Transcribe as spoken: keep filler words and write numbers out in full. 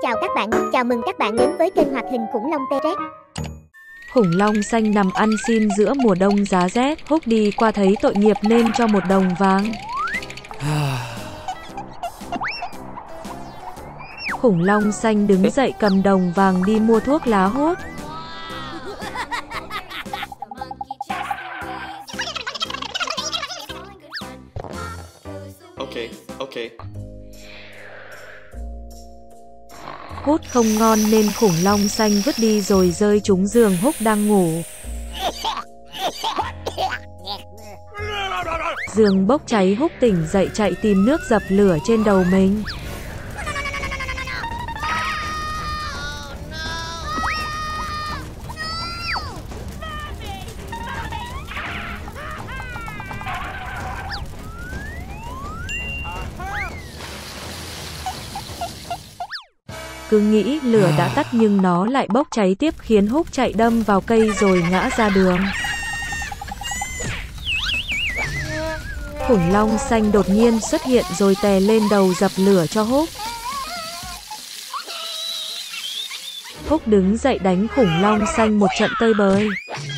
chào các bạn, chào mừng các bạn đến với kênh hoạt hình khủng long T-Rex. Khủng long xanh nằm ăn xin giữa mùa đông giá rét, Húc đi qua thấy tội nghiệp nên cho một đồng vàng. Khủng long xanh đứng dậy cầm đồng vàng đi mua thuốc lá hút. Okay, okay. Hút không ngon nên khủng long xanh vứt đi rồi rơi trúng giường Húc đang ngủ. Giường bốc cháy, Húc tỉnh dậy chạy tìm nước dập lửa trên đầu mình. Cứ nghĩ lửa đã tắt nhưng nó lại bốc cháy tiếp khiến Húc chạy đâm vào cây rồi ngã ra đường. Khủng long xanh đột nhiên xuất hiện rồi tè lên đầu dập lửa cho Húc. Húc đứng dậy đánh khủng long xanh một trận tơi bời.